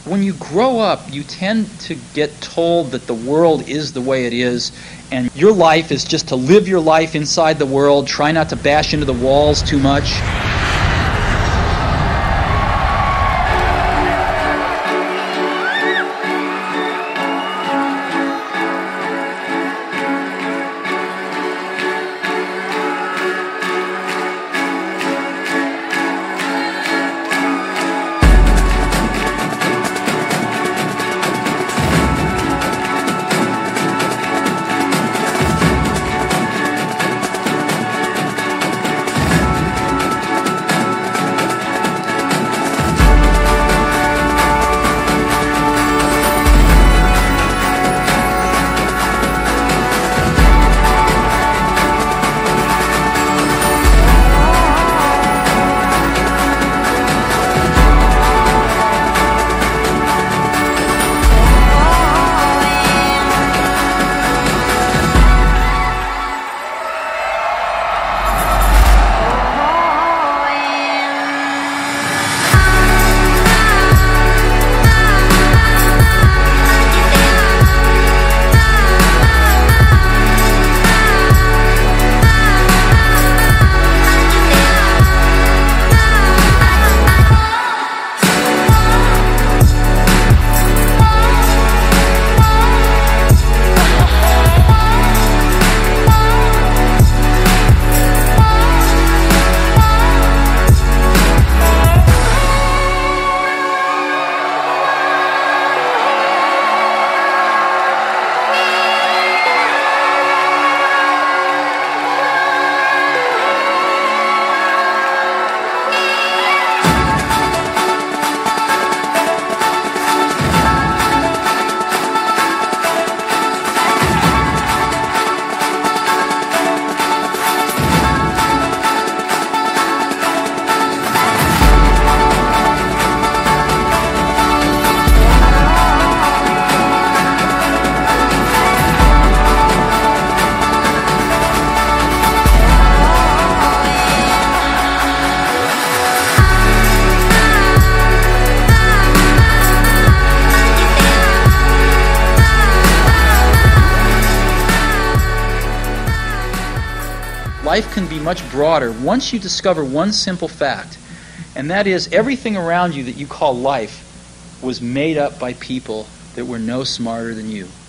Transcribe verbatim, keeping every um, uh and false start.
when you grow up, you tend to get told that the world is the way it is, and your life is just to live your life inside the world, try not to bash into the walls too much. Life can be much broader once you discover one simple fact, and that is everything around you that you call life was made up by people that were no smarter than you.